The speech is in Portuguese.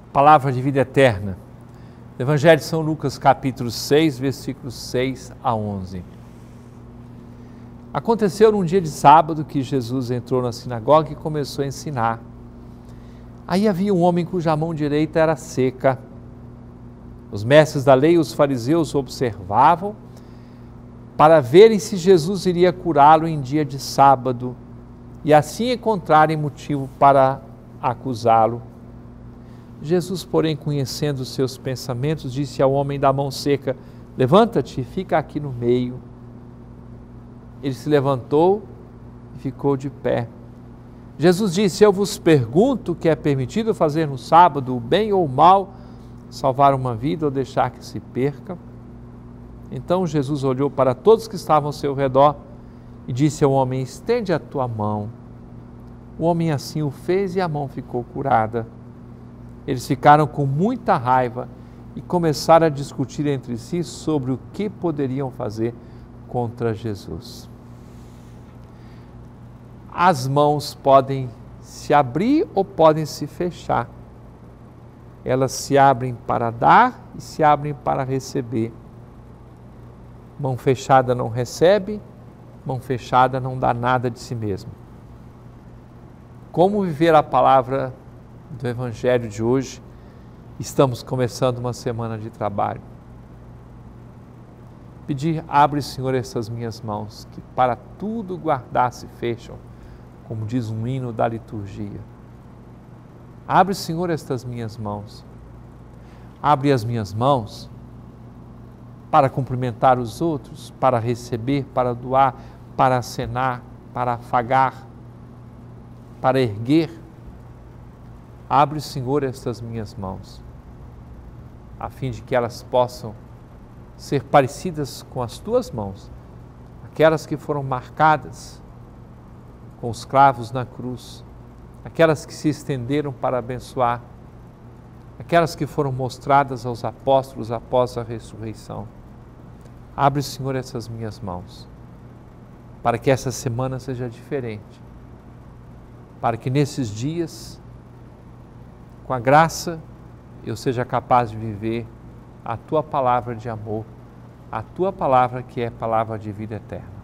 Palavra de vida eterna. Evangelho de São Lucas, capítulo 6, versículos 6 a 11. Aconteceu num dia de sábado que Jesus entrou na sinagoga e começou a ensinar. Aí havia um homem cuja mão direita era seca. Os mestres da lei e os fariseus observavam para verem se Jesus iria curá-lo em dia de sábado e assim encontrarem motivo para acusá-lo. Jesus, porém, conhecendo os seus pensamentos, disse ao homem da mão seca: levanta-te e fica aqui no meio. Ele se levantou e ficou de pé. Jesus disse: eu vos pergunto o que é permitido fazer no sábado, o bem ou o mal, salvar uma vida ou deixar que se perca? Então Jesus olhou para todos que estavam ao seu redor e disse ao homem: estende a tua mão. O homem assim o fez e a mão ficou curada. Eles ficaram com muita raiva e começaram a discutir entre si sobre o que poderiam fazer contra Jesus. As mãos podem se abrir ou podem se fechar. Elas se abrem para dar e se abrem para receber. Mão fechada não recebe, mão fechada não dá nada de si mesmo. Como viver a palavra do Evangelho de hoje? Estamos começando uma semana de trabalho. Pedir: abre, Senhor, essas minhas mãos, que para tudo guardar se fecham, como diz um hino da liturgia. Abre, Senhor, estas minhas mãos. Abre as minhas mãos para cumprimentar os outros, para receber, para doar, para acenar, para afagar, para erguer. Abre, Senhor, estas minhas mãos, a fim de que elas possam ser parecidas com as tuas mãos, aquelas que foram marcadas com os cravos na cruz, aquelas que se estenderam para abençoar, aquelas que foram mostradas aos apóstolos após a ressurreição. Abre, Senhor, essas minhas mãos, para que essa semana seja diferente, para que nesses dias, com a graça, eu seja capaz de viver a Tua palavra de amor, a Tua palavra que é palavra de vida eterna.